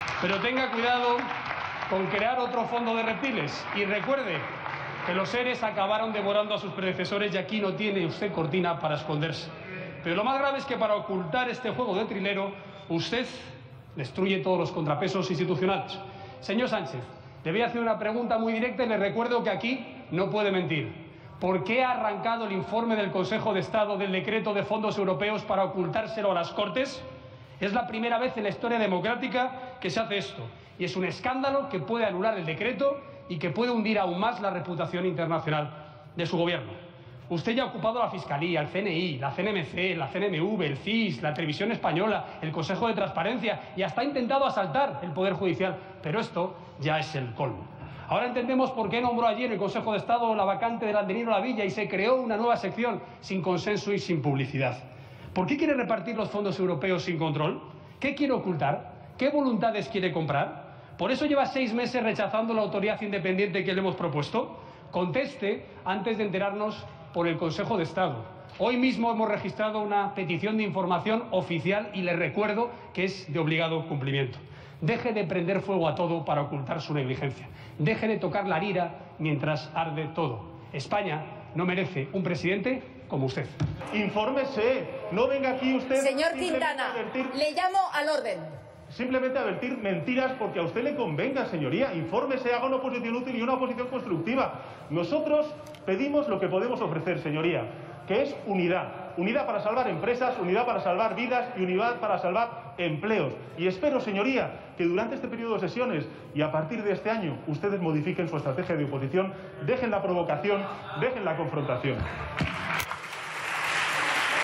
Pero tenga cuidado con crear otro fondo de reptiles y recuerde que los seres acabaron devorando a sus predecesores y aquí no tiene usted cortina para esconderse. Pero lo más grave es que para ocultar este juego de trilero, usted destruye todos los contrapesos institucionales. Señor Sánchez, le voy a hacer una pregunta muy directa y le recuerdo que aquí no puede mentir. ¿Por qué ha arrancado el informe del Consejo de Estado del decreto de fondos europeos para ocultárselo a las Cortes? Es la primera vez en la historia democrática que se hace esto. Y es un escándalo que puede anular el decreto y que puede hundir aún más la reputación internacional de su gobierno. Usted ya ha ocupado la Fiscalía, el CNI, la CNMC, la CNMV, el CIS, la Televisión Española, el Consejo de Transparencia y hasta ha intentado asaltar el Poder Judicial. Pero esto ya es el colmo. Ahora entendemos por qué nombró ayer el Consejo de Estado la vacante del Ateneo La Villa y se creó una nueva sección sin consenso y sin publicidad. ¿Por qué quiere repartir los fondos europeos sin control? ¿Qué quiere ocultar? ¿Qué voluntades quiere comprar? ¿Por eso lleva 6 meses rechazando la autoridad independiente que le hemos propuesto? Conteste antes de enterarnos por el Consejo de Estado. Hoy mismo hemos registrado una petición de información oficial y le recuerdo que es de obligado cumplimiento. Deje de prender fuego a todo para ocultar su negligencia. Deje de tocar la lira mientras arde todo. España no merece un presidente como usted. Infórmese, no venga aquí usted... Señor Quintana, le llamo al orden. Simplemente advertir mentiras porque a usted le convenga, señoría. Infórmese, haga una oposición útil y una oposición constructiva. Nosotros pedimos lo que podemos ofrecer, señoría, que es unidad. Unidad para salvar empresas, unidad para salvar vidas y unidad para salvar empleos. Y espero, señoría, que durante este periodo de sesiones y a partir de este año ustedes modifiquen su estrategia de oposición, dejen la provocación, dejen la confrontación.